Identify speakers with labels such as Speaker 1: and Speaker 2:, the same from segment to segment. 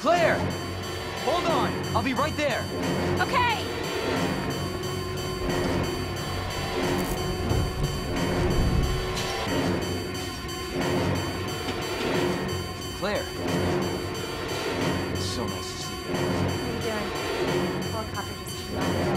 Speaker 1: Claire! Hold on! I'll be right there!
Speaker 2: Okay!
Speaker 1: Claire! It's so nice to see you.
Speaker 2: What are you doing? Helicopter just came out of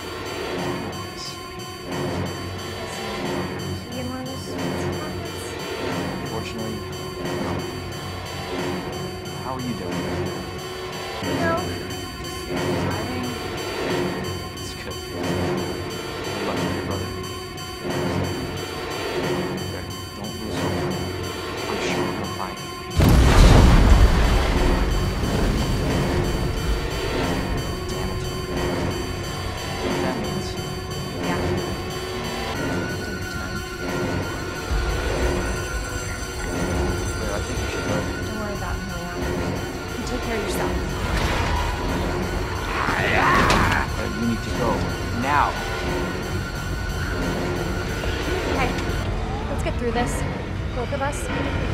Speaker 2: the in one of those pockets?
Speaker 1: Unfortunately, no. How are you doing?
Speaker 2: You know, just surviving.
Speaker 1: It's good. Good luck with your brother. There, don't lose hope. I'm sure we'll find you. Damn it. You know what that means?
Speaker 2: Yeah. Take your time.
Speaker 1: Claire, I think you should go.
Speaker 2: Don't worry about me, Leon. You take care of yourself.
Speaker 1: Claire, you need to go. Now!
Speaker 2: Okay, let's get through this. Both of us.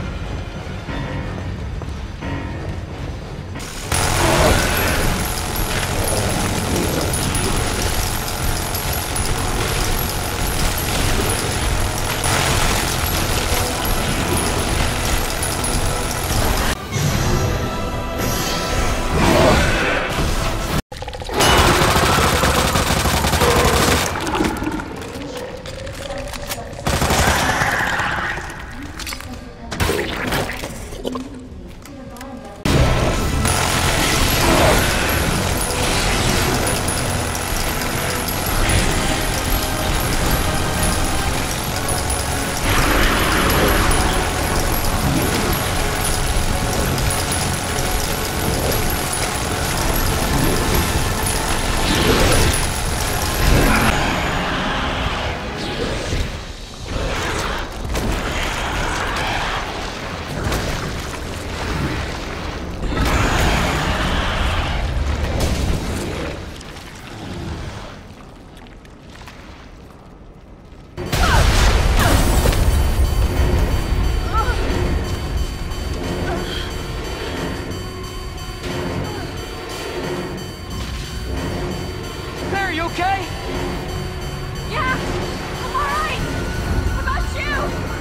Speaker 1: Claire, you okay?
Speaker 2: Yeah! I'm alright! How about you?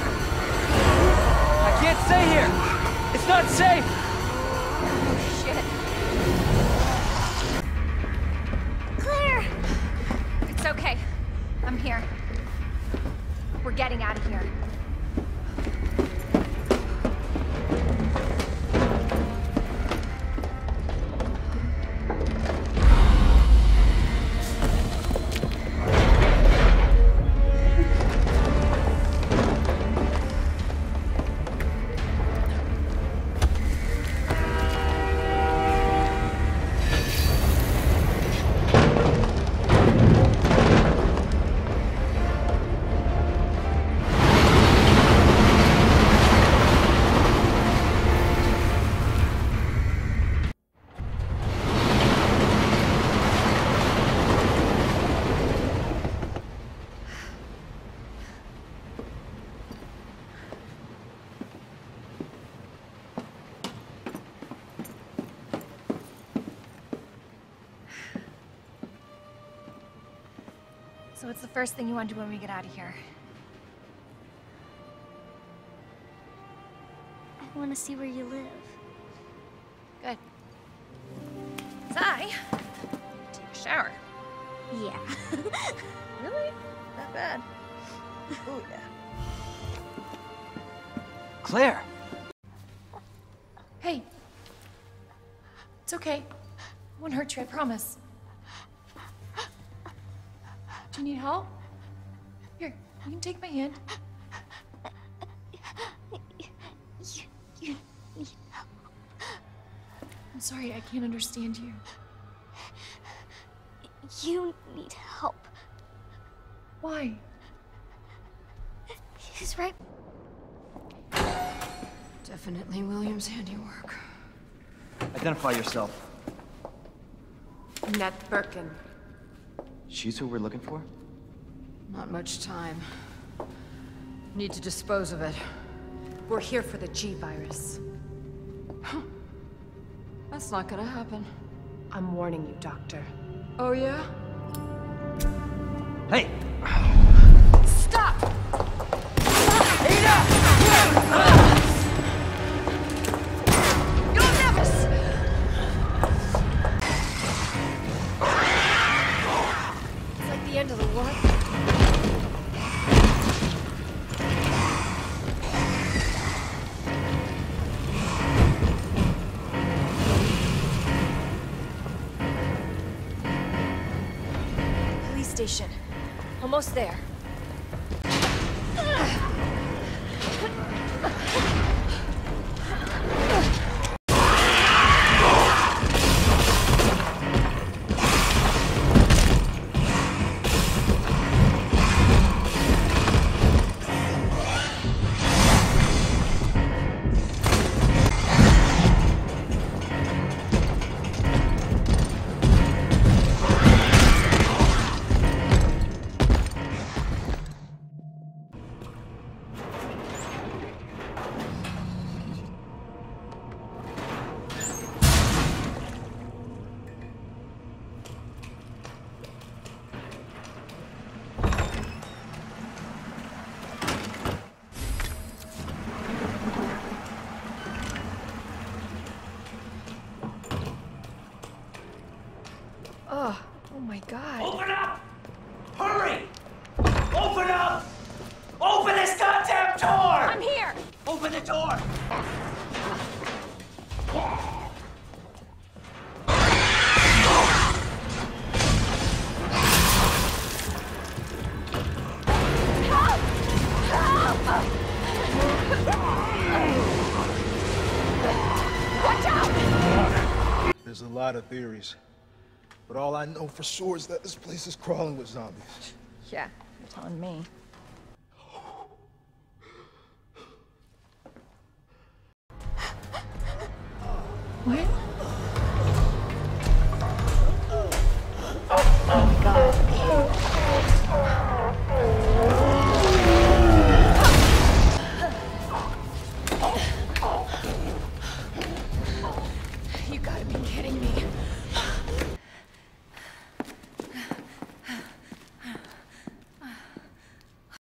Speaker 1: I can't stay here! It's not safe!
Speaker 2: Oh, shit. Claire! It's okay. I'm here. We're getting out of here. So what's the first thing you want to do when we get out of here?
Speaker 3: I want to see where you live.
Speaker 2: Good. 'Cause I take a shower.
Speaker 3: Yeah.
Speaker 2: Really? That bad? Oh, yeah.
Speaker 1: Claire!
Speaker 2: Hey. It's okay. I won't hurt you, I promise. Do you need help? Here, you can take my hand.
Speaker 3: You need
Speaker 2: I'm sorry, I can't understand you.
Speaker 3: You need help.
Speaker 2: Why?
Speaker 3: He's right.
Speaker 4: Definitely William's handiwork.
Speaker 1: Identify yourself.
Speaker 4: Annette Birkin.
Speaker 1: She's who we're looking for?
Speaker 4: Not much time. Need to dispose of it.
Speaker 5: We're here for the G-Virus.
Speaker 4: That's not gonna happen.
Speaker 2: I'm warning you, Doctor.
Speaker 4: Oh, yeah?
Speaker 1: Hey!
Speaker 2: Stop!
Speaker 4: You'll never It's like the end of the world.
Speaker 2: Police station. Almost there. Oh my God.
Speaker 5: Open up! Hurry! Open up! Open this goddamn door!
Speaker 2: I'm here!
Speaker 5: Open the door!
Speaker 6: There's a lot of theories, but all I know for sure is that this place is crawling with zombies.
Speaker 2: Yeah, you're telling me. What?